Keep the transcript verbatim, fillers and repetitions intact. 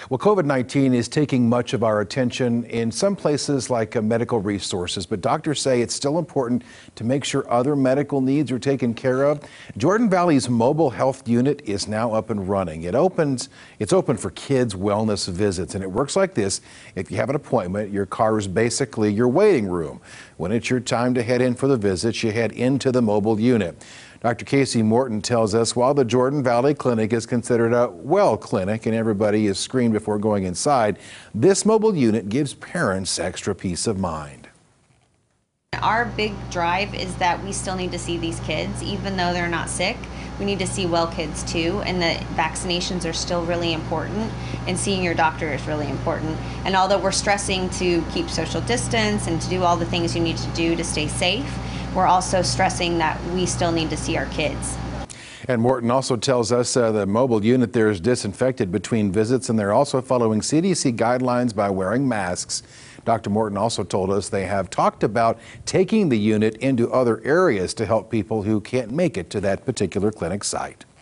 Well, COVID nineteen is taking much of our attention in some places like uh, medical resources, but doctors say it's still important to make sure other medical needs are taken care of. Jordan Valley's mobile health unit is now up and running. It opens, it's open for kids' wellness visits, and it works like this. If you have an appointment, your car is basically your waiting room. When it's your time to head in for the visit, you head into the mobile unit. Doctor Casey Morton tells us while the Jordan Valley Clinic is considered a well clinic and everybody is screened before going inside, this mobile unit gives parents extra peace of mind. Our big drive is that we still need to see these kids, even though they're not sick. We need to see well kids too, and the vaccinations are still really important, and seeing your doctor is really important. And although we're stressing to keep social distance and to do all the things you need to do to stay safe, we're also stressing that we still need to see our kids. And Morton also tells us uh, the mobile unit there is disinfected between visits, and they're also following C D C guidelines by wearing masks. Doctor Morton also told us they have talked about taking the unit into other areas to help people who can't make it to that particular clinic site.